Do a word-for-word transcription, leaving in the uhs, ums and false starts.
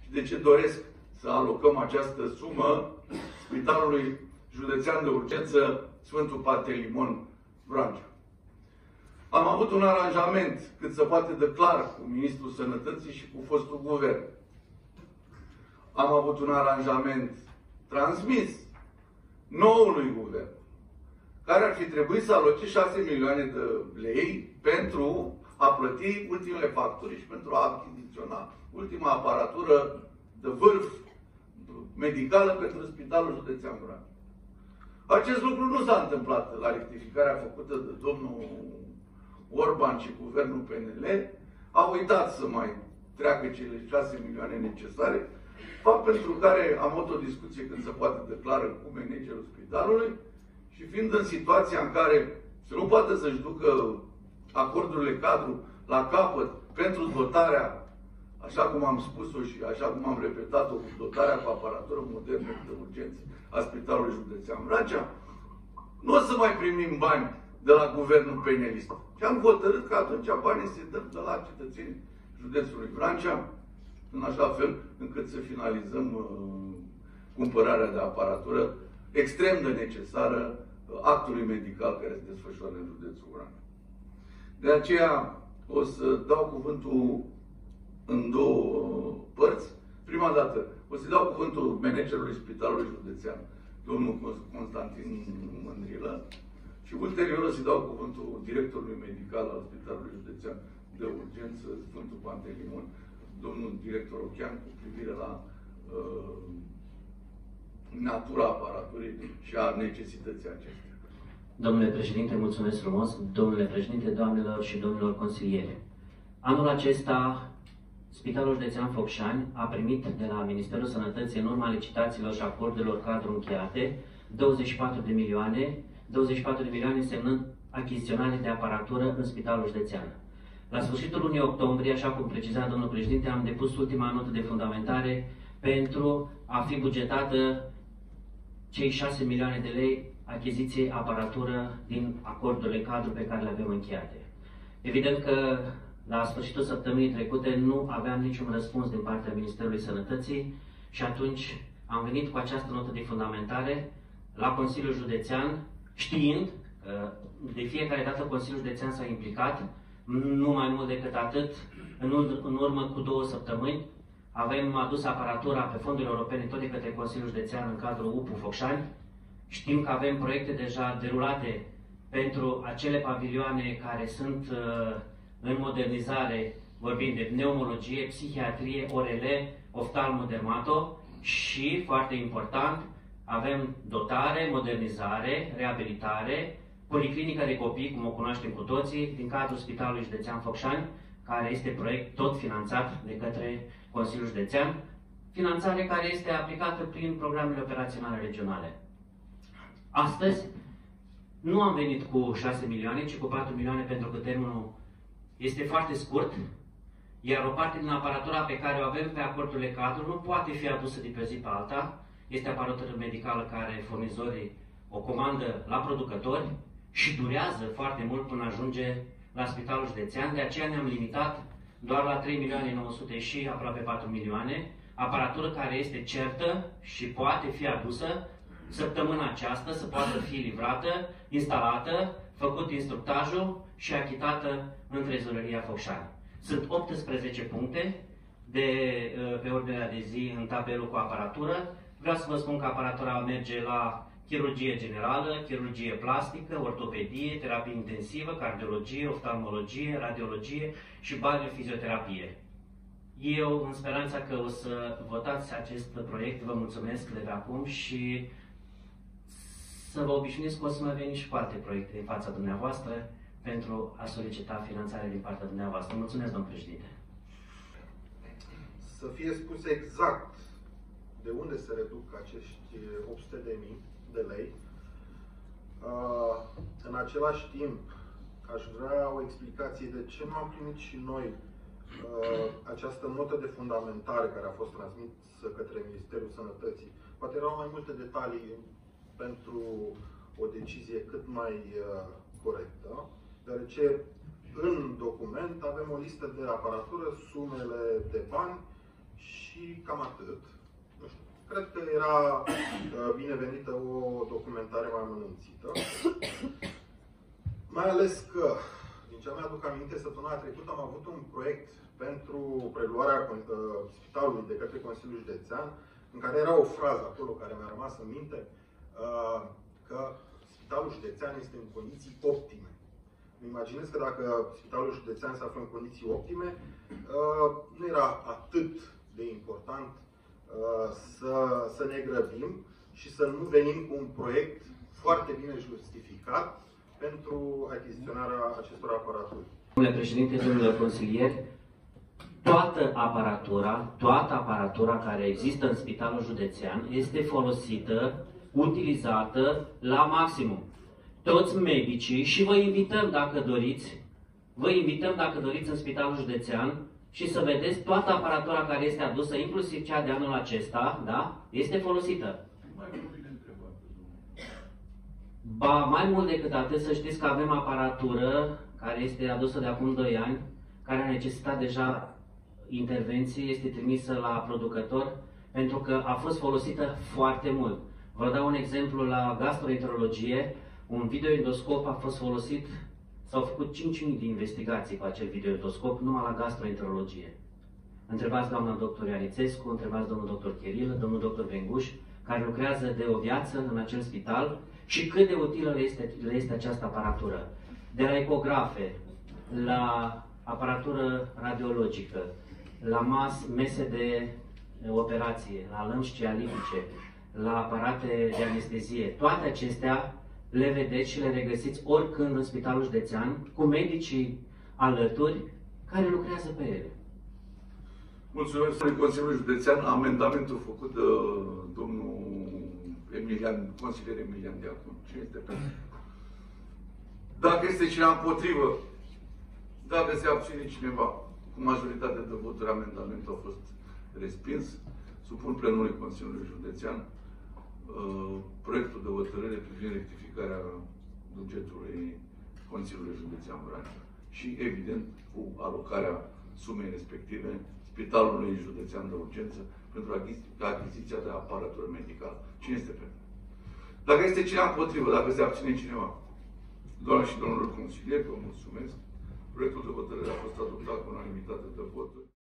și de ce doresc să alocăm această sumă Spitalului Județean de Urgență Sfântul Pantelimon Vrancea. Am avut un aranjament cât se poate de clar cu Ministrul Sănătății și cu fostul guvern. Am avut un aranjament transmis noului guvern, care ar fi trebuit să aloce șase milioane de lei pentru a plăti ultimele facturi și pentru a achiziționa ultima aparatură de vârf medicală pentru Spitalul Județean Vrancea. Acest lucru nu s-a întâmplat la rectificarea făcută de domnul Orban și guvernul P N L. Au uitat să mai treacă cele șase milioane necesare, fapt pentru care am avut o discuție când se poate declară cu managerul spitalului și fiind în situația în care să nu poate să-și ducă acordurile cadru la capăt pentru dotarea, așa cum am spus-o și așa cum am repetat-o, cu dotarea cu aparatură modernă de urgență a Spitalului Județean Vrancea, nu o să mai primim bani de la guvernul penelist. Și am hotărât că atunci banii se dă de la cetățenii județului Vrancea, în așa fel încât să finalizăm uh, cumpărarea de aparatură extrem de necesară uh, actului medical care se desfășoară în județul Vrancea. De aceea o să dau cuvântul în două părți. Prima dată o să dau cuvântul managerului Spitalului Județean, domnul Constantin Mândrilă, și ulterior o să dau cuvântul directorului medical al Spitalului Județean de Urgență Sfântul Pantelimon, domnul director Ochean, cu privire la uh, natura aparaturii și a necesității acestea. Domnule președinte, mulțumesc frumos. Domnule președinte, doamnelor și domnilor consilieri. Anul acesta, Spitalul Județean Focșani a primit de la Ministerul Sănătății, în urma licitațiilor și acordurilor cadru încheiate, douăzeci și patru de milioane, douăzeci și patru de milioane însemnând achiziționare de aparatură în Spitalul Județean. La sfârșitul lunii octombrie, așa cum preciza domnul președinte, am depus ultima notă de fundamentare pentru a fi bugetată cei șase milioane de lei achiziție aparatură din acordurile cadru pe care le avem încheiate. Evident că la sfârșitul săptămânii trecute nu aveam niciun răspuns din partea Ministerului Sănătății și atunci am venit cu această notă de fundamentare la Consiliul Județean, știind că de fiecare dată Consiliul Județean s-a implicat, nu mai mult decât atât, în urmă cu două săptămâni avem adus aparatura pe fonduri europene tot de către Consiliul Județean în cadrul U P U Focșani. Știm că avem proiecte deja derulate pentru acele pavilioane care sunt uh, în modernizare, vorbind de pneumologie, psihiatrie, O R L, oftalmo-dermato și, foarte important, avem dotare, modernizare, reabilitare, policlinică de copii, cum o cunoaștem cu toții, din cadrul Spitalului Județean Focșani, care este proiect tot finanțat de către Consiliul Județean, finanțare care este aplicată prin programele operaționale regionale. Astăzi nu am venit cu șase milioane, ci cu patru milioane, pentru că termenul este foarte scurt, iar o parte din aparatura pe care o avem pe acordurile cadru nu poate fi adusă de pe zi pe alta. Este aparatură medicală care furnizorii o comandă la producători și durează foarte mult până ajunge la Spitalul Județean. De aceea ne-am limitat doar la trei milioane nouă sute și aproape patru milioane, aparatură care este certă și poate fi adusă săptămâna aceasta, să poată fi livrată, instalată, făcut instructajul și achitată în Trezoreria Focșani. Sunt optsprezece puncte de, pe ordinea de zi în tabelul cu aparatură. Vreau să vă spun că aparatura merge la chirurgie generală, chirurgie plastică, ortopedie, terapie intensivă, cardiologie, oftalmologie, radiologie și baliofizioterapie. Eu, în speranța că o să votați acest proiect, vă mulțumesc de pe acum și să vă obișnuiți că o să mai veni și cu alte proiecte în fața dumneavoastră pentru a solicita finanțare din partea dumneavoastră. Mulțumesc, domnul președinte. Să fie spus exact de unde se reduc acești opt sute de mii de lei. În același timp, aș vrea o explicație de ce nu am primit și noi această notă de fundamentare care a fost transmisă către Ministerul Sănătății. Poate erau mai multe detalii pentru o decizie cât mai corectă, deoarece în document avem o listă de aparatură, sumele de bani Și cam atât. Nu știu. Cred că era binevenită o documentare mai amănunțită. Mai ales că, din ce mi-aduc aminte, săptămâna trecută am avut un proiect pentru preluarea spitalului de către Consiliul Județean, în care era o frază acolo care mi-a rămas în minte, că Spitalul Județean este în condiții optime. Îmi imaginez că dacă Spitalul Județean se află în condiții optime, nu era atât de important să, să ne grăbim și să nu venim cu un proiect foarte bine justificat pentru achiziționarea acestor aparaturi. Domnule președinte, domnilor consilieri, toată aparatura, toată aparatura care există în Spitalul Județean este folosită, utilizată la maximum. Toți medicii, și vă invităm dacă doriți, vă invităm dacă doriți în Spitalul Județean și să vedeți toată aparatura care este adusă, inclusiv cea de anul acesta, da, este folosită. Ba, mai mult decât atât, să știți că avem aparatură care este adusă de acum doi ani, care a necesitat deja intervenții, este trimisă la producător, pentru că a fost folosită foarte mult. Vă dau un exemplu la gastroenterologie. Un videoendoscop a fost folosit, s-au făcut cinci mii de investigații cu acel videoendoscop numai la gastroenterologie. Întrebați doamna doctor Ianițescu, întrebați domnul doctor Chirilă, domnul doctor Venguș, care lucrează de o viață în acel spital și cât de utilă le este, le este această aparatură. De la ecografe, la aparatură radiologică, la mas, mese de operație, la lămpi cialitice, la aparate de anestezie. Toate acestea le vedeți și le regăsiți oricând în Spitalul Județean, cu medicii alături care lucrează pe ele. Mulțumesc, domnului Consiliul Județean, amendamentul făcut de domnul Emilian, consilier Emilian Diacon. Cine este pentru? Dacă este cineva împotrivă, dacă se abține cineva, cu majoritate de voturi, amendamentul a fost respins. Supun plenului Consiliului Județean uh, proiectul de hotărâre privind rectificarea bugetului Consiliului Județean Vrancea și, evident, cu alocarea sumei respective Spitalului Județean de Urgență pentru achiziția de aparatură medicală. Cine este pentru? Dacă este cineva împotrivă, dacă se abține cineva, doamne și domnilor consilieri, vă mulțumesc. Proiectul de hotărâre a fost adoptat cu unanimitate de voturi.